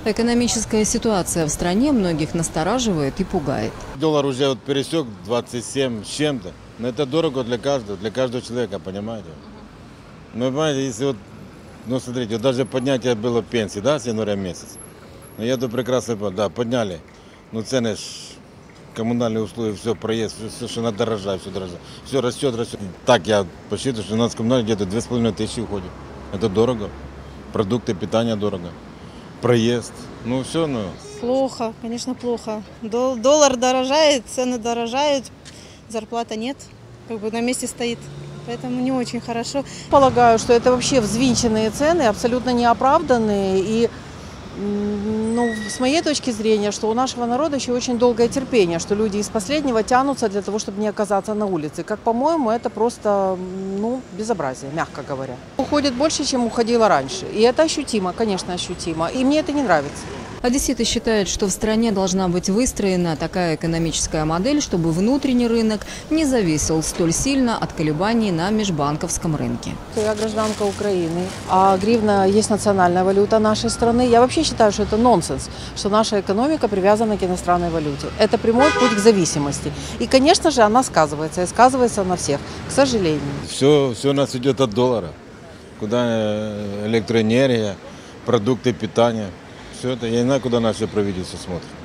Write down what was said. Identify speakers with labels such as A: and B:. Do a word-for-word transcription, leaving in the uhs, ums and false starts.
A: Экономическая ситуация в стране многих настораживает и пугает.
B: Доллар уже вот пересек двадцать семь с чем-то. Но это дорого для каждого, для каждого человека, понимаете? Ну, понимаете, если вот, ну, смотрите, вот даже поднятие было пенсии, да, с января месяца. Но я то прекрасно понял, да, подняли. Но цены, коммунальные условия, все, проезд, все, все, что надо дорожать, все дорожать. Все растет, растет. Так я посчитаю, что у нас коммунальные где-то две с половиной тысячи уходит. Это дорого. Продукты, питание дорого. Проезд, ну все, ну.
C: Плохо, конечно, плохо. Доллар дорожает, цены дорожают, зарплата нет, как бы на месте стоит. Поэтому не очень хорошо.
D: Полагаю, что это вообще взвинченные цены, абсолютно неоправданные. И ну, с моей точки зрения, что у нашего народа еще очень долгое терпение, что люди из последнего тянутся для того, чтобы не оказаться на улице. Как, по-моему, это просто ну, безобразие, мягко говоря. Уходит больше, чем уходило раньше. И это ощутимо, конечно, ощутимо. И мне это не нравится.
A: Одесситы считают, что в стране должна быть выстроена такая экономическая модель, чтобы внутренний рынок не зависел столь сильно от колебаний на межбанковском рынке.
D: Я гражданка Украины, а гривна есть национальная валюта нашей страны. Я вообще считаю, что это нонсенс, что наша экономика привязана к иностранной валюте. Это прямой путь к зависимости. И, конечно же, она сказывается, и сказывается на всех, к сожалению.
B: Все, все у нас идет от доллара. Куда электроэнергия, продукты питания. Все это, я не знаю, куда наше правительство смотрит.